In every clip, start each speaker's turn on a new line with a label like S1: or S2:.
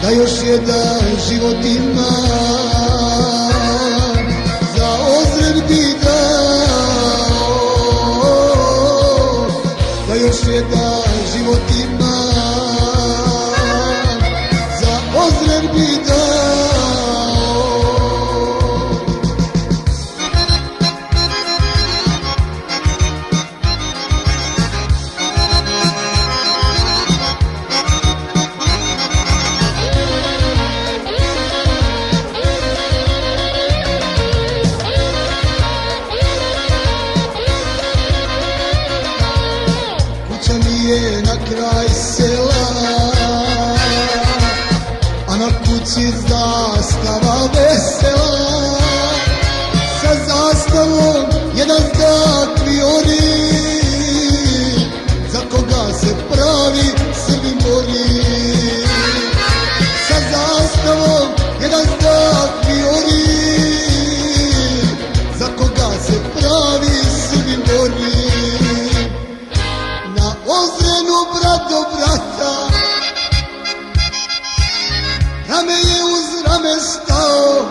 S1: da još jedan život ima, za ozren bi dao, da još jedan život ima, za ozren bi dao. Je na kraj sela, a na kući zastava vesela, sa zastavom jedan znak vijori, za koga se pravi Srbin bori. Sa zastavom jedan znak vijori, za koga se pravi Srbin bori. Ozrenu brat do brata, rame je uz rame stao,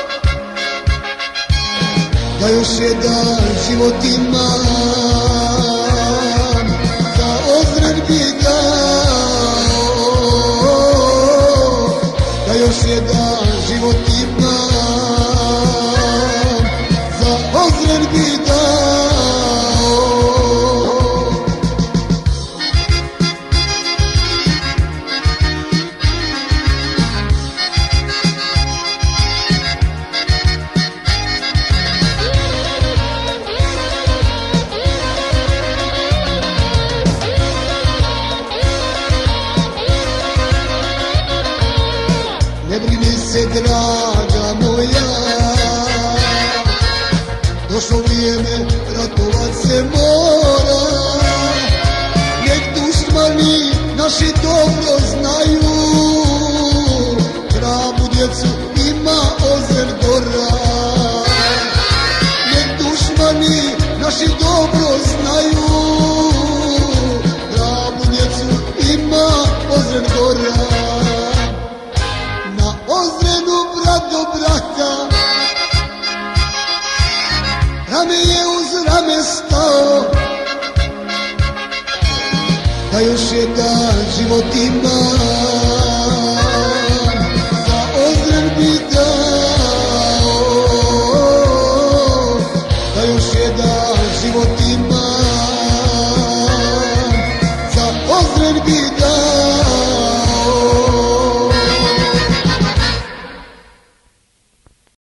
S1: da još jedan život imam, da ozren bi dao, da još jedan život imam, za ozren bi dao. Ne brini se, draga moja, došlo vrijeme, ratovat se mora. Nek dušmani naši dobro znaju, pravu djecu ima Ozren gora. Nek dušmani naši dobro znaju, pravu djecu ima Ozren gora. Ozrenu brat do brata, rame je uz rame stao, da još jedan život ima.